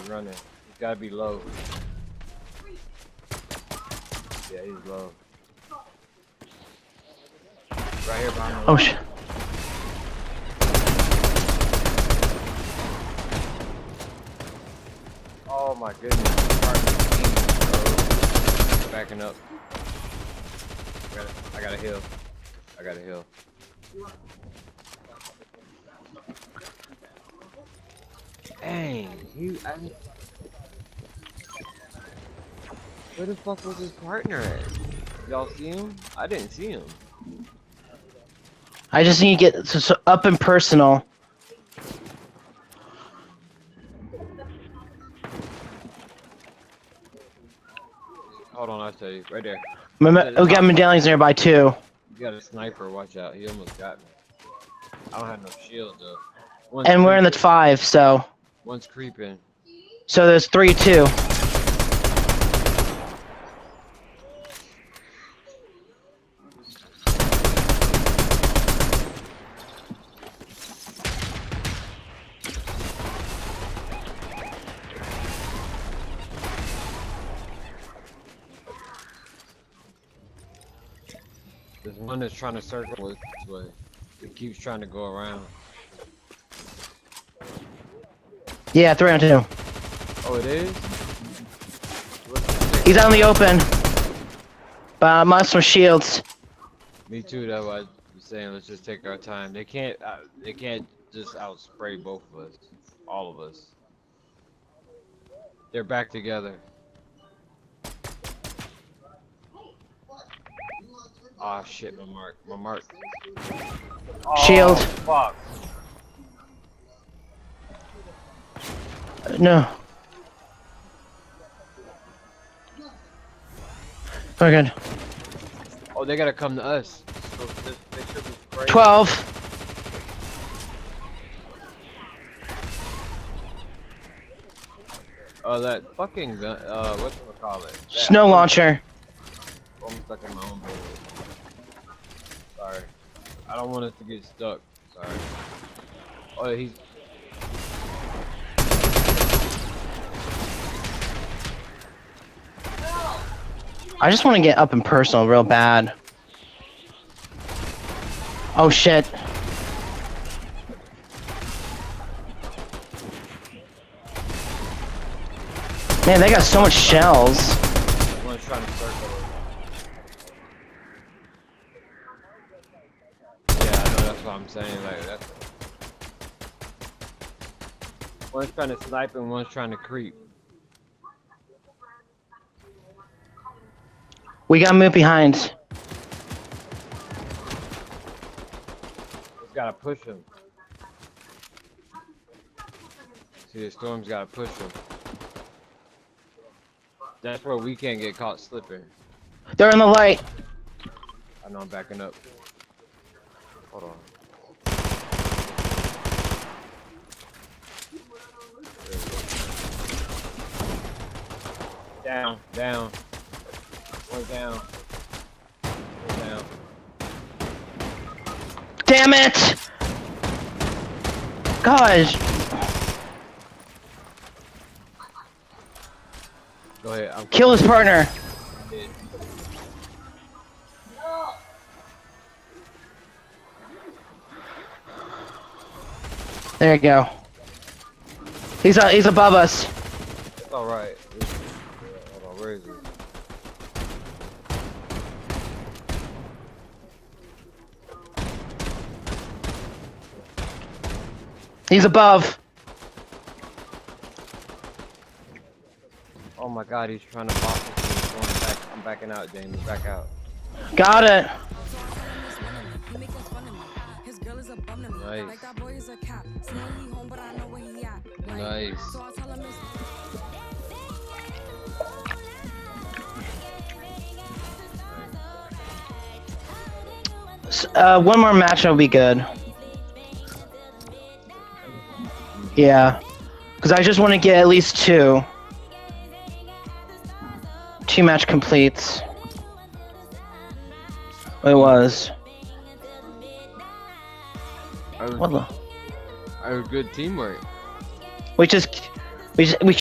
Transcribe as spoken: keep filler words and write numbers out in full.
He's running. He's gotta be low. Yeah, he's low. Right here behind me. Oh shit. Oh my goodness. Backing up. I gotta, I gotta heal. I gotta heal. Dang, he. I, where the fuck was his partner at? Y'all see him? I didn't see him. I just need to get so, so up and personal. Hold on, I'll tell you. Right there. We got medallions nearby too. You got a sniper, watch out. He almost got me. I don't have no shield though. One's And we're in the creeping. five, so. One's creeping. So there's three, two. There's one that's trying to circle this way. It keeps trying to go around. Yeah, three on two. Oh, it is? He's out in the open. But I must some shields. Me too, that's why I was saying let's just take our time. They can't uh, they can't just outspray both of us. All of us. They're back together. Ah, shit, my mark. My mark. Shield. Oh, fuck. No. We're good. Oh, they gotta come to us. So this, they should be spraying. twelve. Oh, that fucking gun. Uh, what do we call it? That- Snow launcher. I'm stuck in my own building. Sorry. I don't want us to get stuck. Sorry. Oh, he's. I just want to get up and personal real bad. Oh shit. Man, they got so much shells. One's trying to circle it. Yeah, I know, that's what I'm saying. Like, that's. One's trying to snipe and one's trying to creep. We gotta move behind. Just gotta push him. See, the storm's gotta push him. That's where we can't get caught slipping. They're in the light. I know I'm backing up. Hold on. Down, down. One down. One down. Damn it! Gosh. Go ahead. I'm Kill his partner. dead. There you go. He's uh, he's above us. It's alright. Hold on, where is he? He's above. Oh my god, he's trying to box us. He's going back. I'm backing out, James. Back out. Got it. Nice. Nice. S- Uh, one more match will be good. Yeah, because I just want to get at least two. Two match completes. It was. I was, What the? I was good teamwork. We just, we just, we